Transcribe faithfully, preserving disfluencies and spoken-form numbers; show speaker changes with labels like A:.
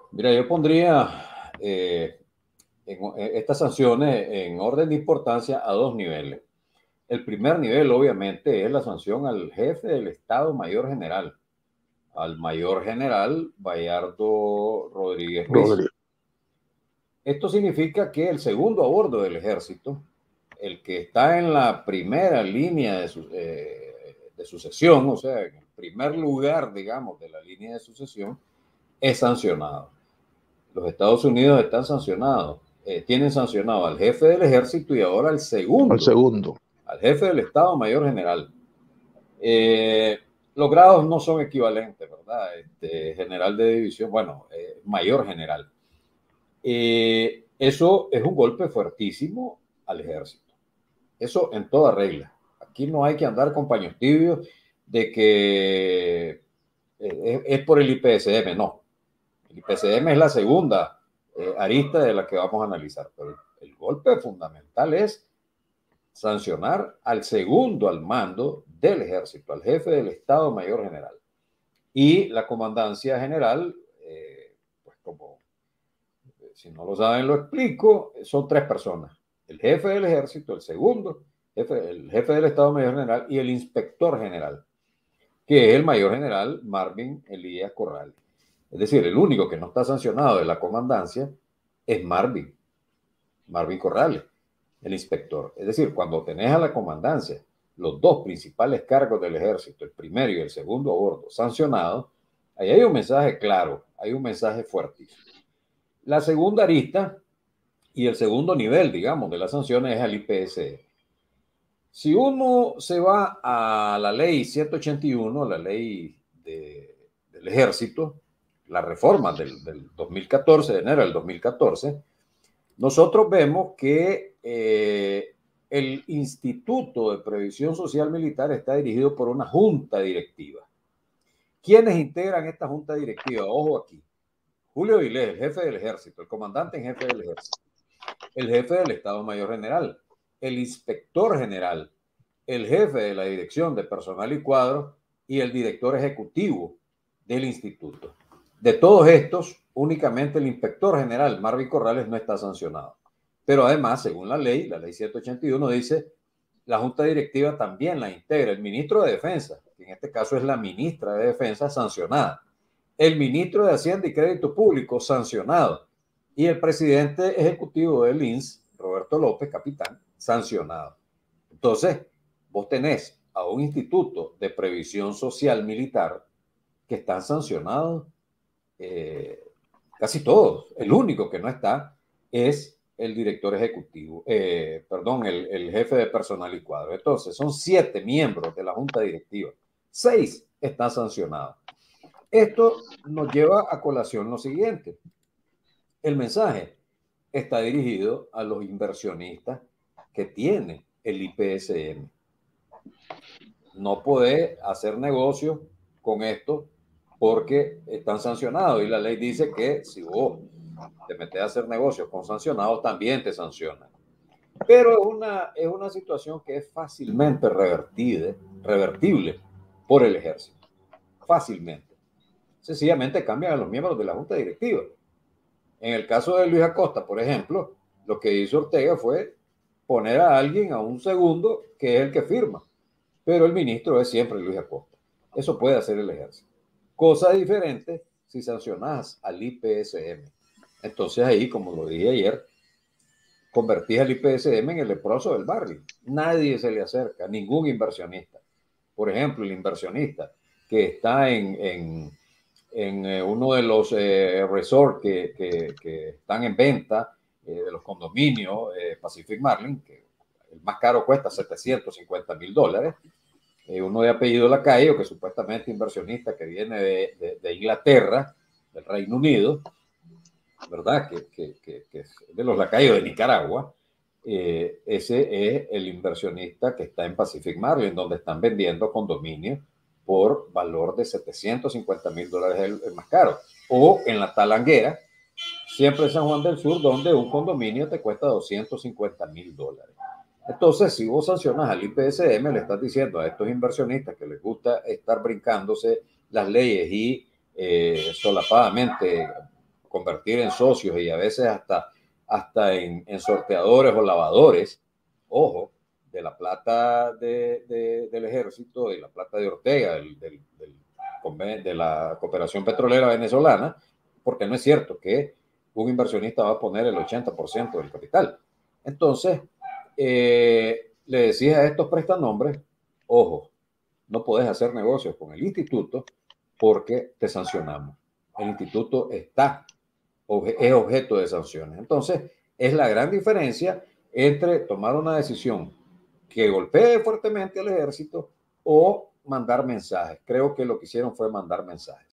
A: Mira, yo pondría eh, en, en estas sanciones en orden de importancia a dos niveles. El primer nivel, obviamente, es la sanción al jefe del Estado Mayor General, al Mayor General Bayardo Rodríguez Ruiz.
B: Rodri.
A: Esto significa que el segundo a bordo del ejército, el que está en la primera línea de, su, eh, de sucesión, o sea, en el primer lugar, digamos, de la línea de sucesión, es sancionado. Los Estados Unidos están sancionados, eh, tienen sancionado al jefe del ejército y ahora al
B: Al
A: segundo,
B: segundo.
A: al jefe del Estado Mayor General. Eh, los grados no son equivalentes, ¿verdad? Este, general de división, bueno, eh, mayor general. Eh, eso es un golpe fuertísimo al ejército. Eso en toda regla. Aquí no hay que andar con paños tibios de que eh, es, es por el I P S M, no. El I P S M es la segunda eh, arista de la que vamos a analizar, pero el, el golpe fundamental es sancionar al segundo al mando del ejército, al jefe del Estado Mayor General. Y la comandancia general, eh, pues como si no lo saben lo explico, son tres personas. El jefe del ejército, el segundo, jefe, el jefe del Estado Mayor General y el inspector general, que es el mayor general Marvin Elías Corrales. Es decir, el único que no está sancionado de la comandancia es Marvin, Marvin Corrales, el inspector. Es decir, cuando tenés a la comandancia los dos principales cargos del ejército, el primero y el segundo a bordo, sancionados, ahí hay un mensaje claro, hay un mensaje fuertísimo. La segunda arista y el segundo nivel, digamos, de las sanciones es al I P S E. Si uno se va a la ley ciento ochenta y uno, la ley de, del ejército, la reforma del, del dos mil catorce, de enero del dos mil catorce, nosotros vemos que eh, el Instituto de Previsión Social Militar está dirigido por una junta directiva. ¿Quiénes integran esta junta directiva? Ojo aquí. Julio Vilés, el jefe del ejército, el comandante en jefe del ejército, el jefe del Estado Mayor General, el inspector general, el jefe de la Dirección de Personal y Cuadros y el director ejecutivo del instituto. De todos estos, únicamente el inspector general, Marvin Corrales, no está sancionado. Pero además, según la ley, la ley ciento ochenta y uno dice, la junta directiva también la integra el ministro de Defensa, que en este caso es la ministra de Defensa sancionada, el ministro de Hacienda y Crédito Público sancionado y el presidente ejecutivo del I N S, Roberto López, capitán, sancionado. Entonces, vos tenés a un instituto de previsión social militar que están sancionados eh, casi todos. El único que no está es el director ejecutivo, eh, perdón, el, el jefe de personal y cuadro. Entonces, son siete miembros de la junta directiva. Seis están sancionados. Esto nos lleva a colación lo siguiente. El mensaje está dirigido a los inversionistas que tiene el I P S M. No podés hacer negocio con esto porque están sancionados y la ley dice que si vos te metes a hacer negocios con sancionados también te sancionan. Pero es una, es una situación que es fácilmente revertida, revertible por el ejército. Fácilmente. Sencillamente cambian a los miembros de la junta directiva. En el caso de Luis Acosta, por ejemplo, lo que hizo Ortega fue poner a alguien a un segundo que es el que firma, pero el ministro es siempre Luis Acosta. Eso puede hacer el ejército. Cosa diferente si sancionas al I P S M. Entonces ahí, como lo dije ayer, convertís al I P S M en el leproso del barrio. Nadie se le acerca, ningún inversionista. Por ejemplo, el inversionista que está en, en, en eh, uno de los eh, resorts que, que, que, están en venta, eh, de los condominios, eh, Pacific Marlin, que el más caro cuesta setecientos cincuenta mil dólares, eh, uno de apellido Lacayo, que supuestamente inversionista que viene de, de, de Inglaterra, del Reino Unido, ¿verdad? Que, que, que, que es de los Lacayos de Nicaragua. Eh, ese es el inversionista que está en Pacific Marlin, donde están vendiendo condominios por valor de setecientos cincuenta mil dólares el, el más caro. O en la Talanguera, siempre en San Juan del Sur, donde un condominio te cuesta doscientos cincuenta mil dólares. Entonces, si vos sancionas al I P S M, le estás diciendo a estos inversionistas que les gusta estar brincándose las leyes y eh, solapadamente convertir en socios y a veces hasta, hasta en, en sorteadores o lavadores, ojo, de la plata de, de, del ejército y la plata de Ortega, del, del, del, de la cooperación petrolera venezolana, porque no es cierto que un inversionista va a poner el ochenta por ciento del capital. Entonces, eh, le decía a estos prestanombres, ojo, no podés hacer negocios con el instituto porque te sancionamos. El instituto está, es objeto de sanciones. Entonces, es la gran diferencia entre tomar una decisión que golpee fuertemente al ejército o mandar mensajes. Creo que lo que hicieron fue mandar mensajes.